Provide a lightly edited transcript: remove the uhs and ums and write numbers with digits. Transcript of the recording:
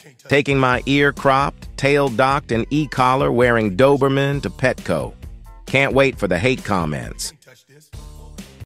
Taking my ear cropped, tail docked, and e-collar wearing Doberman to Petco. Can't wait for the hate comments.